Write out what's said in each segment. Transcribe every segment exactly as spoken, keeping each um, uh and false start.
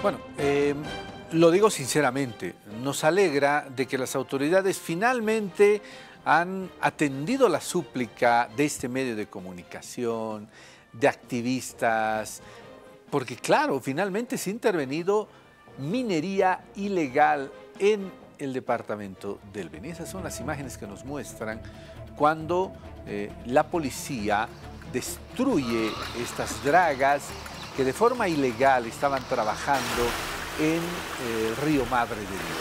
Bueno, eh, lo digo sinceramente, nos alegra de que las autoridades finalmente han atendido la súplica de este medio de comunicación, de activistas, porque claro, finalmente se ha intervenido minería ilegal en el departamento del Beni. Esas son las imágenes que nos muestran cuando eh, la policía destruye estas dragas que de forma ilegal estaban trabajando en eh, el río Madre de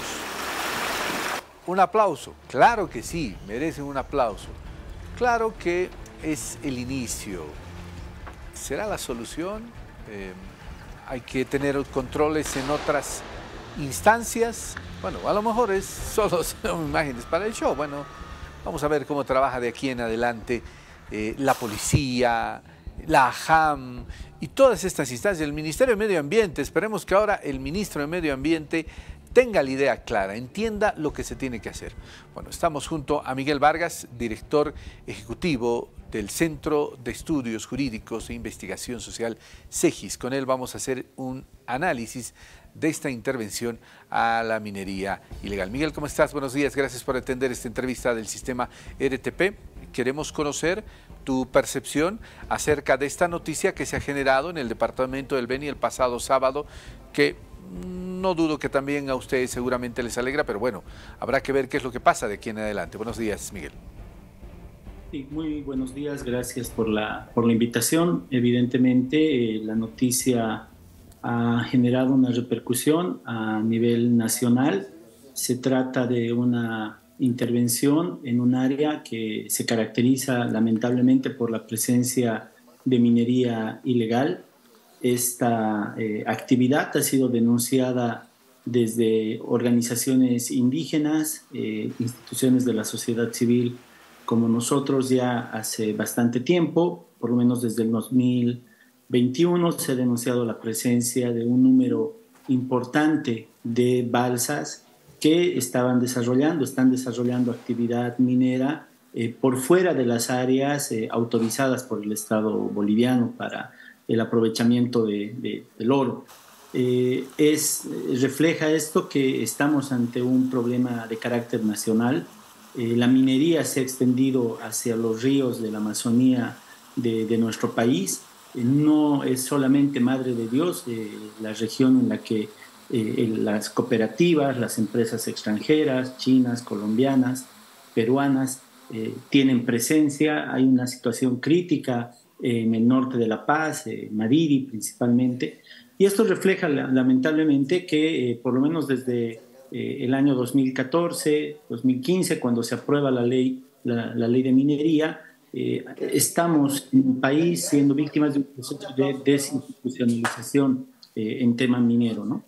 Dios. Un aplauso, claro que sí, merecen un aplauso. Claro que es el inicio. ¿Será la solución? Eh, hay que tener controles en otras instancias. Bueno, a lo mejor es solo son imágenes para el show. Bueno, vamos a ver cómo trabaja de aquí en adelante eh, la policía, la AJAM y todas estas instancias. El Ministerio de Medio Ambiente, esperemos que ahora el ministro de Medio Ambiente tenga la idea clara, entienda lo que se tiene que hacer. Bueno, estamos junto a Miguel Vargas, director ejecutivo del Centro de Estudios Jurídicos e Investigación Social, CEGIS. Con él vamos a hacer un análisis de esta intervención a la minería ilegal. Miguel, ¿cómo estás? Buenos días, gracias por atender esta entrevista del sistema R T P. Queremos conocer tu percepción acerca de esta noticia que se ha generado en el departamento del Beni el pasado sábado, que no dudo que también a ustedes seguramente les alegra, pero bueno, habrá que ver qué es lo que pasa de aquí en adelante. Buenos días, Miguel. Sí, muy buenos días, gracias por la, por la invitación. Evidentemente, eh, la noticia ha generado una repercusión a nivel nacional. Se trata de una intervención en un área que se caracteriza lamentablemente por la presencia de minería ilegal. Esta eh, actividad ha sido denunciada desde organizaciones indígenas, eh, instituciones de la sociedad civil como nosotros ya hace bastante tiempo, por lo menos desde el dos mil veintiuno se ha denunciado la presencia de un número importante de balsas que estaban desarrollando, están desarrollando actividad minera eh, por fuera de las áreas eh, autorizadas por el Estado boliviano para el aprovechamiento de, de, del oro. Eh, es, refleja esto que estamos ante un problema de carácter nacional. Eh, la minería se ha extendido hacia los ríos de la Amazonía de, de nuestro país. Eh, no es solamente Madre de Dios, eh, la región en la que eh, las cooperativas, las empresas extranjeras, chinas, colombianas, peruanas, eh, tienen presencia. Hay una situación crítica eh, en el norte de La Paz, eh, Mariri principalmente. Y esto refleja lamentablemente que eh, por lo menos desde eh, el año dos mil catorce, dos mil quince, cuando se aprueba la ley, la, la ley de minería, eh, estamos en un país siendo víctimas de un proceso de desinstitucionalización eh, en tema minero, ¿no?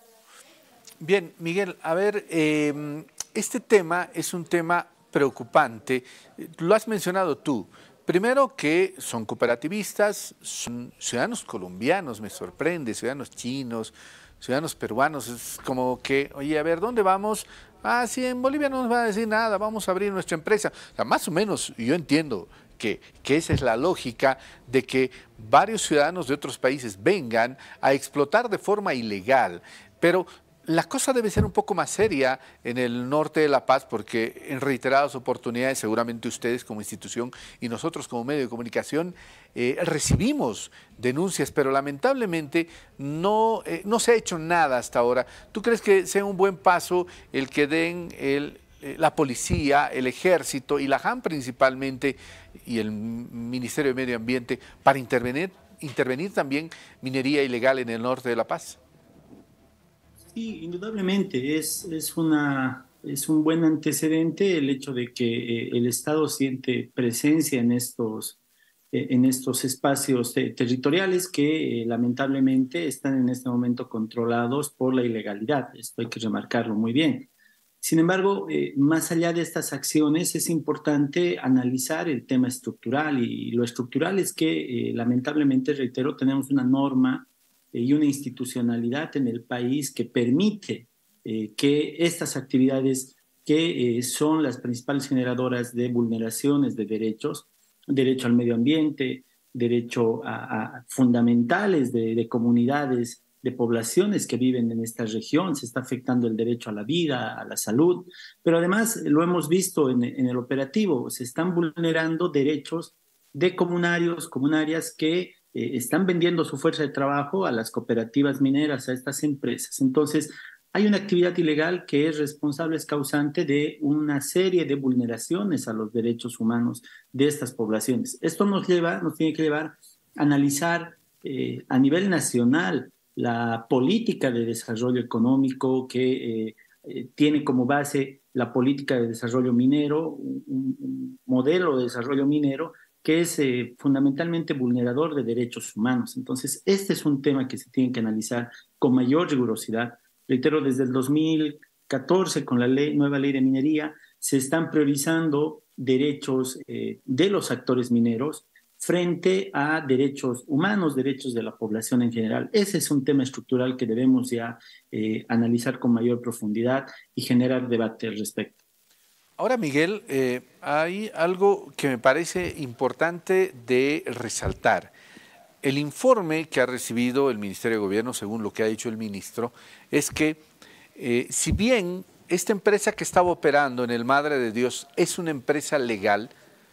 Bien, Miguel, a ver, eh, este tema es un tema preocupante. Lo has mencionado tú. Primero que son cooperativistas, son ciudadanos colombianos, me sorprende, ciudadanos chinos, ciudadanos peruanos. Es como que, oye, a ver, ¿dónde vamos? Ah, sí, en Bolivia no nos va a decir nada, vamos a abrir nuestra empresa. O sea, más o menos yo entiendo que, que esa es la lógica de que varios ciudadanos de otros países vengan a explotar de forma ilegal, pero la cosa debe ser un poco más seria en el norte de La Paz, porque en reiteradas oportunidades seguramente ustedes como institución y nosotros como medio de comunicación eh, recibimos denuncias, pero lamentablemente no, eh, no se ha hecho nada hasta ahora. ¿Tú crees que sea un buen paso el que den el, eh, la policía, el ejército y la AJAM principalmente y el Ministerio de Medio Ambiente para intervenir, intervenir también minería ilegal en el norte de La Paz? Sí, indudablemente es, es, una, es un buen antecedente el hecho de que eh, el Estado siente presencia en estos, eh, en estos espacios eh, territoriales que eh, lamentablemente están en este momento controlados por la ilegalidad. Esto hay que remarcarlo muy bien. Sin embargo, eh, más allá de estas acciones, es importante analizar el tema estructural y, y lo estructural es que eh, lamentablemente, reitero, tenemos una norma y una institucionalidad en el país que permite eh, que estas actividades que eh, son las principales generadoras de vulneraciones de derechos, derecho al medio ambiente, derecho a, a fundamentales de, de comunidades de poblaciones que viven en esta región, se está afectando el derecho a la vida, a la salud, pero además lo hemos visto en, en el operativo, se están vulnerando derechos de comunarios, comunarias que eh, están vendiendo su fuerza de trabajo a las cooperativas mineras, a estas empresas. Entonces, hay una actividad ilegal que es responsable, es causante de una serie de vulneraciones a los derechos humanos de estas poblaciones. Esto nos lleva, nos tiene que llevar a analizar eh, a nivel nacional la política de desarrollo económico que eh, eh, tiene como base la política de desarrollo minero, un, un modelo de desarrollo minero que es eh, fundamentalmente vulnerador de derechos humanos. Entonces, este es un tema que se tiene que analizar con mayor rigurosidad. Reitero, desde el dos mil catorce, con la ley, nueva ley de minería, se están priorizando derechos eh, de los actores mineros frente a derechos humanos, derechos de la población en general. Ese es un tema estructural que debemos ya eh, analizar con mayor profundidad y generar debate al respecto. Ahora, Miguel, eh, hay algo que me parece importante de resaltar. El informe que ha recibido el Ministerio de Gobierno, según lo que ha dicho el ministro, es que eh, si bien esta empresa que estaba operando en el Madre de Dios es una empresa legal,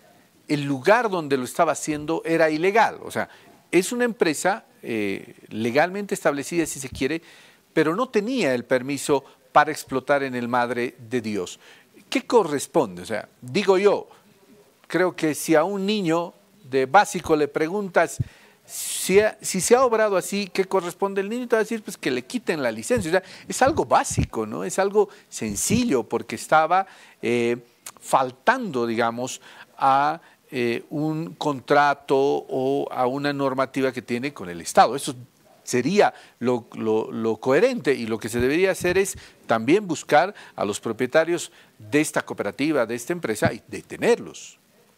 el lugar donde lo estaba haciendo era ilegal. O sea, es una empresa eh, legalmente establecida, si se quiere, pero no tenía el permiso para explotar en el Madre de Dios. ¿Qué corresponde? O sea, digo yo, creo que si a un niño de básico le preguntas si, ha, si se ha obrado así, ¿qué corresponde? El niño te va a decir pues, que le quiten la licencia. O sea, es algo básico, ¿no? Es algo sencillo porque estaba eh, faltando, digamos, a eh, un contrato o a una normativa que tiene con el Estado. Eso sería lo, lo, lo coherente, y lo que se debería hacer es también buscar a los propietarios de esta cooperativa, de esta empresa, y detenerlos.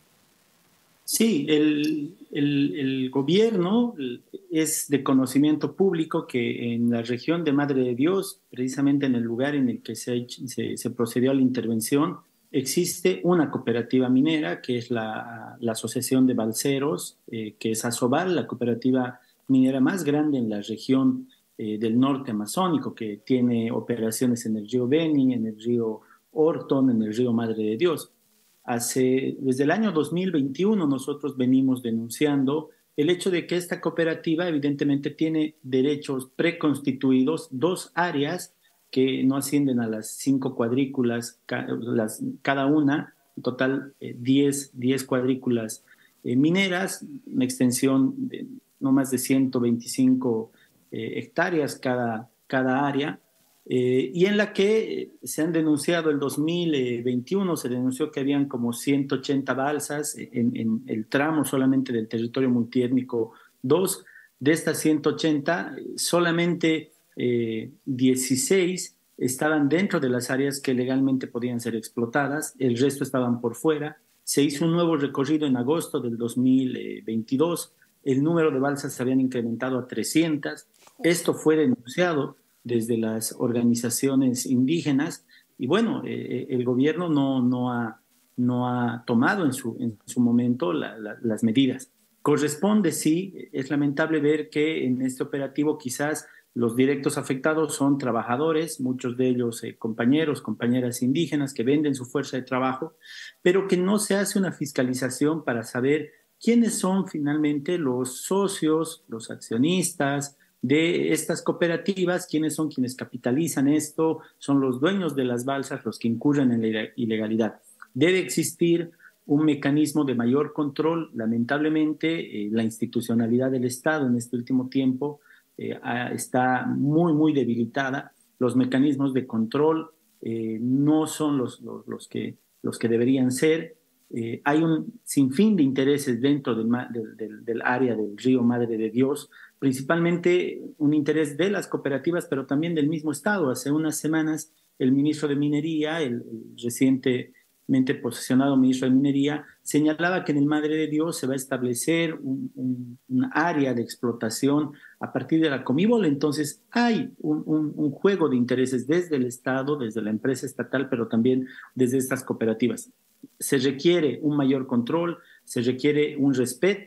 Sí, el, el, el gobierno es de conocimiento público que en la región de Madre de Dios, precisamente en el lugar en el que se, se, se procedió a la intervención, existe una cooperativa minera que es la, la Asociación de Balseros, eh, que es Asobal, la cooperativa minera más grande en la región eh, del norte amazónico, que tiene operaciones en el río Beni, en el río Orton, en el río Madre de Dios. Hace, desde el año dos mil veintiuno nosotros venimos denunciando el hecho de que esta cooperativa evidentemente tiene derechos preconstituidos, dos áreas que no ascienden a las cinco cuadrículas las, cada una, en total eh, diez, diez cuadrículas eh, mineras, una extensión de no más de ciento veinticinco eh, hectáreas cada, cada área, eh, y en la que se han denunciado el dos mil veintiuno, se denunció que habían como ciento ochenta balsas en, en el tramo solamente del territorio multiétnico dos. De estas ciento ochenta, solamente eh, dieciséis estaban dentro de las áreas que legalmente podían ser explotadas, el resto estaban por fuera. Se hizo un nuevo recorrido en agosto del dos mil veintidós, el número de balsas se habían incrementado a trescientas. Esto fue denunciado desde las organizaciones indígenas y bueno, eh, el gobierno no, no, ha, no ha tomado en su, en su momento la, la, las medidas. Corresponde, sí, es lamentable ver que en este operativo quizás los directos afectados son trabajadores, muchos de ellos eh, compañeros, compañeras indígenas que venden su fuerza de trabajo, pero que no se hace una fiscalización para saber quiénes son finalmente los socios, los accionistas de estas cooperativas, quiénes son quienes capitalizan esto, son los dueños de las balsas los que incurren en la ilegalidad. Debe existir un mecanismo de mayor control. Lamentablemente, eh, la institucionalidad del Estado en este último tiempo eh, está muy, muy debilitada. Los mecanismos de control eh, no son los, los, los, que, los que deberían ser. Eh, hay un sinfín de intereses dentro del, del, del área del río Madre de Dios, principalmente un interés de las cooperativas, pero también del mismo Estado. Hace unas semanas el ministro de Minería, el, el recientemente posesionado ministro de Minería, señalaba que en el Madre de Dios se va a establecer un, un, un área de explotación a partir de la Comíbola. Entonces hay un, un, un juego de intereses desde el Estado, desde la empresa estatal, pero también desde estas cooperativas. Se requiere un mayor control, se requiere un respeto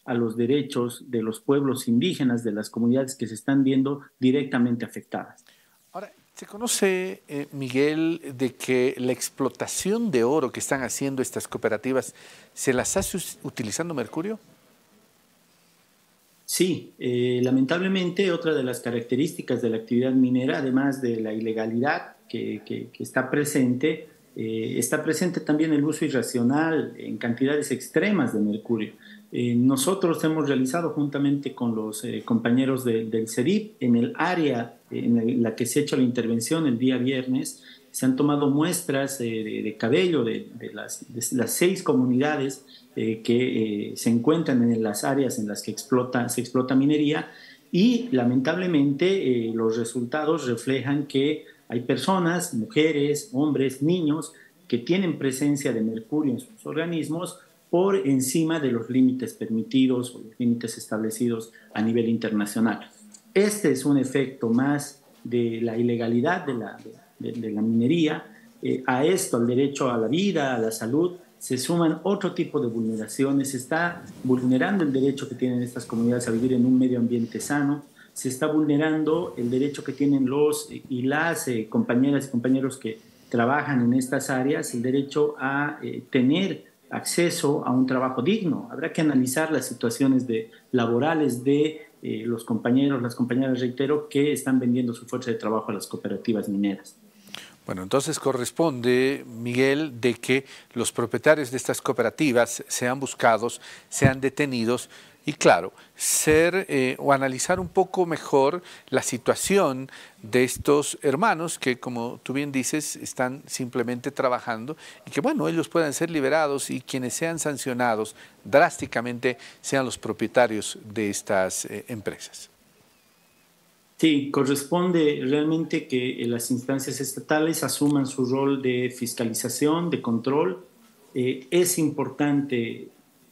a los derechos de los pueblos indígenas, de las comunidades que se están viendo directamente afectadas. Ahora, ¿se conoce, eh, Miguel, de que la explotación de oro que están haciendo estas cooperativas se las hace utilizando mercurio? Sí, eh, lamentablemente otra de las características de la actividad minera, además de la ilegalidad que, que, que está presente, eh, está presente también el uso irracional en cantidades extremas de mercurio. Eh, nosotros hemos realizado juntamente con los eh, compañeros de, del C E D I P en el área en el, la que se ha hecho la intervención el día viernes, se han tomado muestras eh, de, de cabello de, de, las, de las seis comunidades eh, que eh, se encuentran en las áreas en las que explota, se explota minería y lamentablemente eh, los resultados reflejan que hay personas, mujeres, hombres, niños que tienen presencia de mercurio en sus organismos por encima de los límites permitidos o los límites establecidos a nivel internacional. Este es un efecto más de la ilegalidad de la, de, de la minería. Eh, a esto, al derecho a la vida, a la salud, se suman otro tipo de vulneraciones. Se está vulnerando el derecho que tienen estas comunidades a vivir en un medio ambiente sano. Se está vulnerando el derecho que tienen los y las eh, compañeras y compañeros que trabajan en estas áreas, el derecho a eh, tener acceso a un trabajo digno. Habrá que analizar las situaciones de, laborales de eh, los compañeros, las compañeras, reitero, que están vendiendo su fuerza de trabajo a las cooperativas mineras. Bueno, entonces corresponde, Miguel, de que los propietarios de estas cooperativas sean buscados, sean detenidos y, claro, ser eh, o analizar un poco mejor la situación de estos hermanos que, como tú bien dices, están simplemente trabajando y que, bueno, ellos puedan ser liberados y quienes sean sancionados drásticamente sean los propietarios de estas eh, empresas. Sí, corresponde realmente que las instancias estatales asuman su rol de fiscalización, de control. Eh, es importante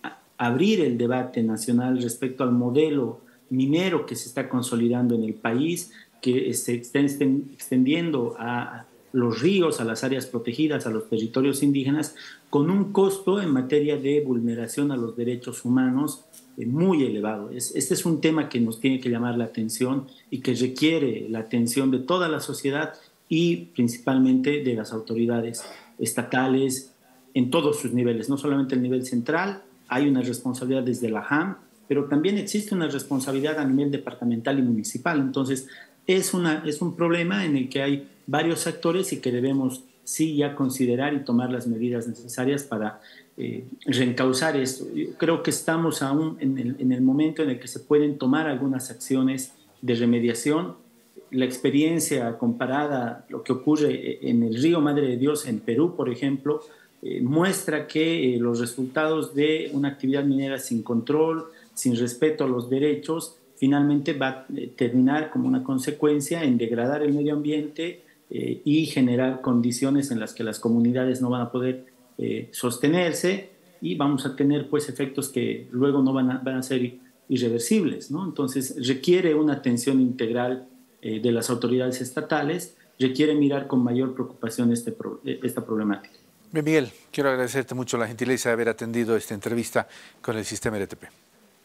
abrir el debate nacional respecto al modelo minero que se está consolidando en el país, que se está extendiendo a los ríos, a las áreas protegidas, a los territorios indígenas, con un costo en materia de vulneración a los derechos humanos eh, muy elevado. Es, este es un tema que nos tiene que llamar la atención y que requiere la atención de toda la sociedad y principalmente de las autoridades estatales en todos sus niveles, no solamente el nivel central. Hay una responsabilidad desde la J A M, pero también existe una responsabilidad a nivel departamental y municipal. Entonces, es, una, es un problema en el que hay varios actores y que debemos sí ya considerar y tomar las medidas necesarias para eh, reencauzar esto. Yo creo que estamos aún en el, en el momento en el que se pueden tomar algunas acciones de remediación. La experiencia comparada, lo que ocurre en el río Madre de Dios en Perú, por ejemplo, Eh, muestra que eh, los resultados de una actividad minera sin control, sin respeto a los derechos, finalmente va a eh, terminar como una consecuencia en degradar el medio ambiente eh, y generar condiciones en las que las comunidades no van a poder eh, sostenerse y vamos a tener pues efectos que luego no van a, van a ser irreversibles, ¿no? Entonces requiere una atención integral eh, de las autoridades estatales, requiere mirar con mayor preocupación este pro, esta problemática. Bien, Miguel, quiero agradecerte mucho la gentileza de haber atendido esta entrevista con el Sistema R T P.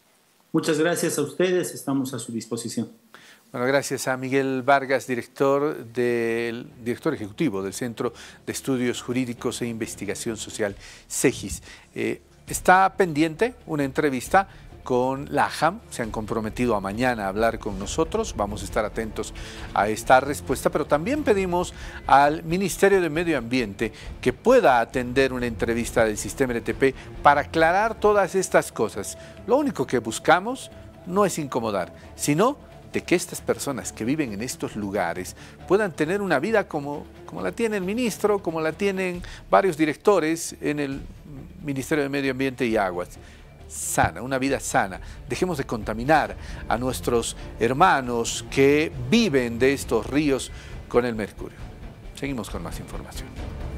Muchas gracias a ustedes, estamos a su disposición. Bueno, gracias a Miguel Vargas, director, del, director ejecutivo del Centro de Estudios Jurídicos e Investigación Social, CEGIS. Eh, está pendiente una entrevista con la J A M, se han comprometido a mañana a hablar con nosotros, vamos a estar atentos a esta respuesta, pero también pedimos al Ministerio de Medio Ambiente que pueda atender una entrevista del Sistema R T P para aclarar todas estas cosas. Lo único que buscamos no es incomodar, sino de que estas personas que viven en estos lugares puedan tener una vida como, como la tiene el ministro, como la tienen varios directores en el Ministerio de Medio Ambiente y Aguas. Sana, una vida sana. Dejemos de contaminar a nuestros hermanos que viven de estos ríos con el mercurio. Seguimos con más información.